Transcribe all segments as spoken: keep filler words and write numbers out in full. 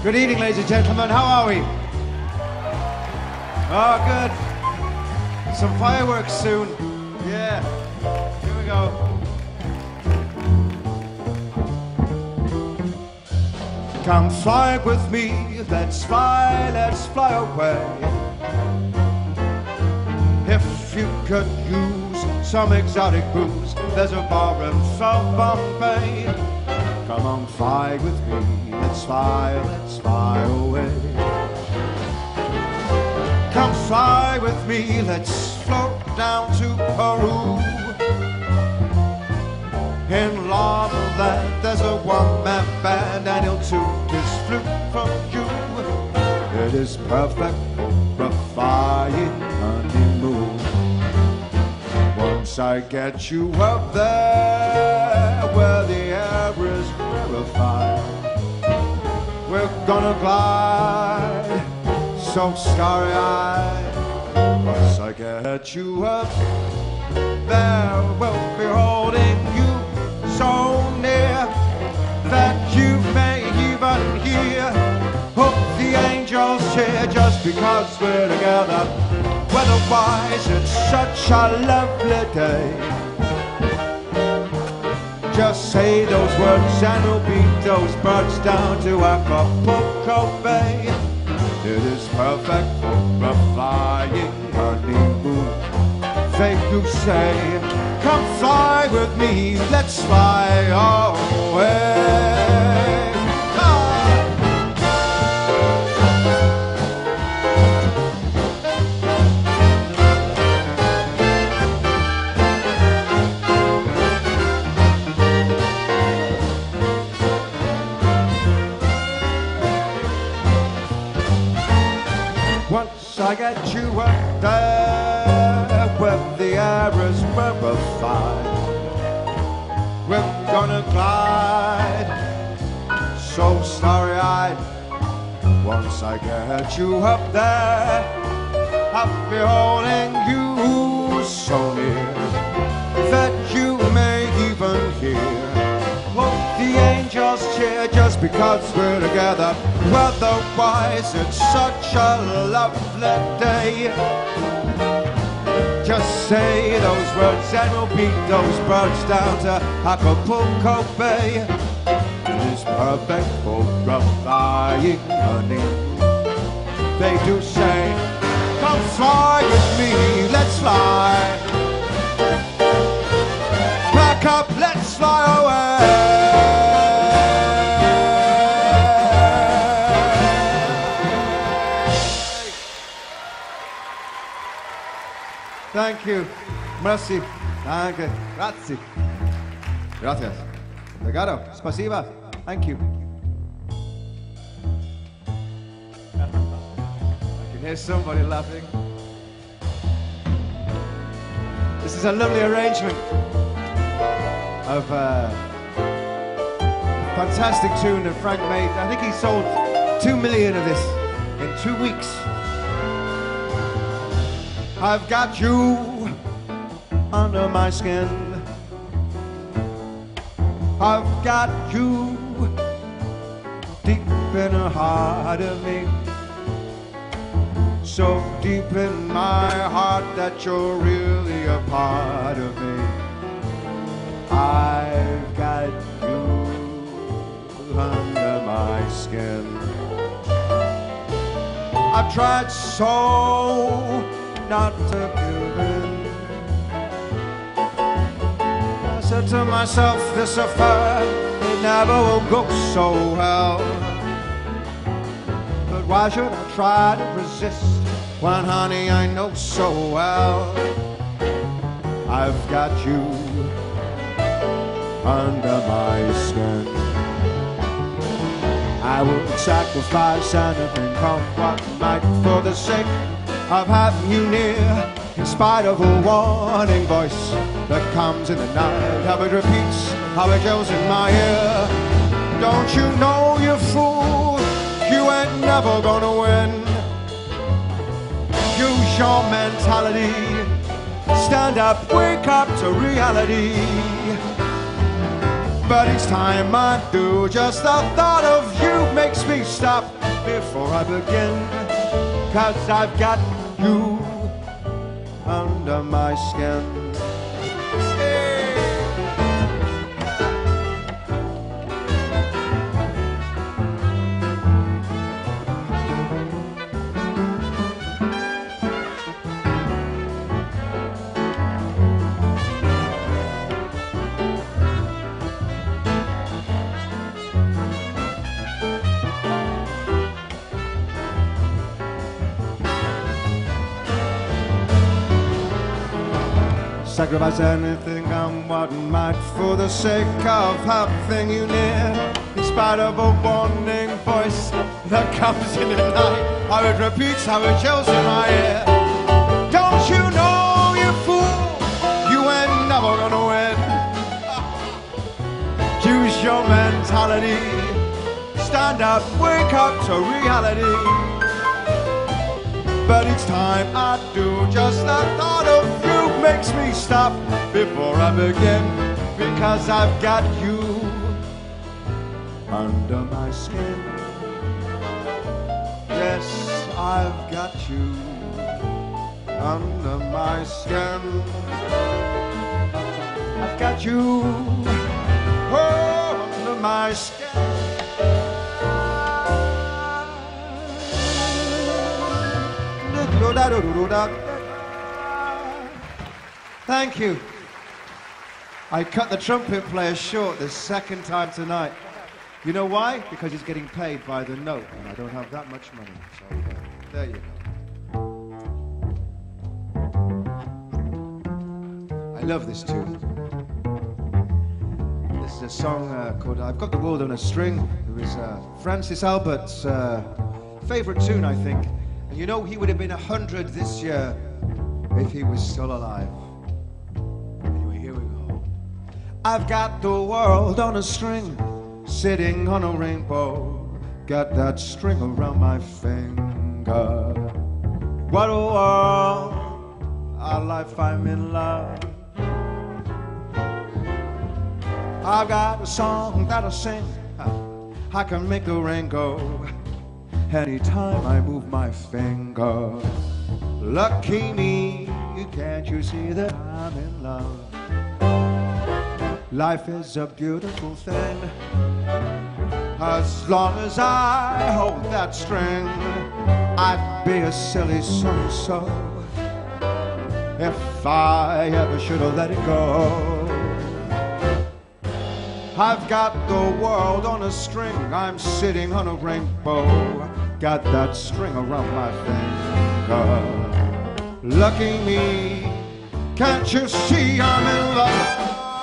Good evening, ladies and gentlemen. How are we? Oh, good. Some fireworks soon. Yeah. Here we go. Come fly with me. Let's fly. Let's fly away. If you could use some exotic booze, there's a bar in South Bombay. Come on, fly with me. Let's fly, let's fly away. Come fly with me. Let's float down to Peru. In Lava Land, there's a one-man band, and he'll toot his flute from you. It is perfect for a flying honeymoon. Once I get you up there where the air is rarefied, we're gonna glide so starry-eyed. Once I get you up there, we'll be holding you so near that you may even hear oh, the angels cheer just because we're together. Weatherwise, it's such a lovely day. Just say those words and we'll beat those birds down to Acapulco Bay. It is perfect for a flying honeymoon. They do say, come fly with me, let's fly away. Once I get you up there where the air is rarefied, we're gonna glide so starry-eyed. Once I get you up there, I'll be holding you so near that you may even hear oh, the angels cheer just because we're together. Otherwise, it's such a lovely day. Just say those words and we'll beat those birds down to Acapulco Bay. It is perfect for a flying honey. They do say, come fly with me, let's fly. Pack up, let's fly away. Thank you. Merci. Danke. Grazie. Gracias. Obrigado. Spasiba. Thank you. I can hear somebody laughing. This is a lovely arrangement of uh, a fantastic tune that Frank made. I think he sold two million of this in two weeks. I've got you under my skin. I've got you deep in the heart of me. So deep in my heart that you're really a part of me. I've got you under my skin. I've tried so not to give in. I said to myself, this affair, it never will go so well. But why should I try to resist when, honey, I know so well I've got you under my skin. I would sacrifice anything, come what might, for the sake of having you near, in spite of a warning voice that comes in the night. How it repeats, how it yells in my ear. Don't you know, you fool, you ain't never gonna win. Use your mentality, stand up, wake up to reality. But each time I do, just the thought of you makes me stop before I begin, 'cause I've got you under my skin. Sacrifice anything I'm what might for the sake of having you near. In spite of a warning voice that comes in the night, how it repeats, how it yells in my ear. Don't you know, you fool, you ain't never gonna win. Use your mentality, stand up, wake up to reality. But each time I do, just the thought of you makes me stop before I begin, because I've got you under my skin. Yes, I've got you under my skin. I've got you oh, under my skin. Thank you. I cut the trumpet player short the second time tonight. You know why? Because he's getting paid by the note, and I don't have that much money. So uh, there you go. I love this tune. This is a song uh, called I've Got the World on a String. It was uh, Francis Albert's uh, favorite tune, I think. And you know, he would have been a hundred this year if he was still alive. Anyway, here we go. I've got the world on a string, sitting on a rainbow. Got that string around my finger. What a world, our life, I'm in love. I've got a song that I sing, I can make the rain go anytime I move my finger. Lucky me, can't you see that I'm in love? Life is a beautiful thing. As long as I hold that string, I'd be a silly so-and-so if I ever should have let it go. I've got the world on a string, I'm sitting on a rainbow. Got that string around my finger. Lucky me, can't you see I'm in love?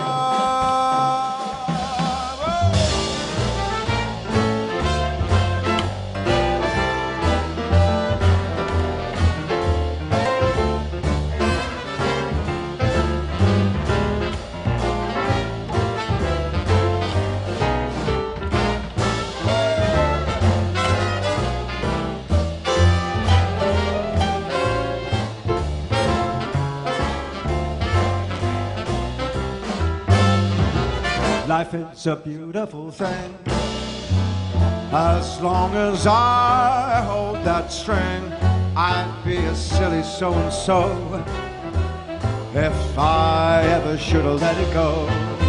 Life is a beautiful thing. As long as I hold that string, I'd be a silly so-and-so if I ever should have let it go.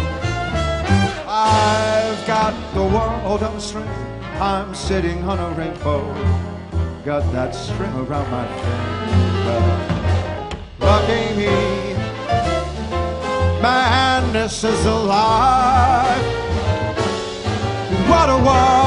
I've got the world on a string, I'm sitting on a rainbow. Got that string around my finger. Lucky me, man, this is a life. What a world.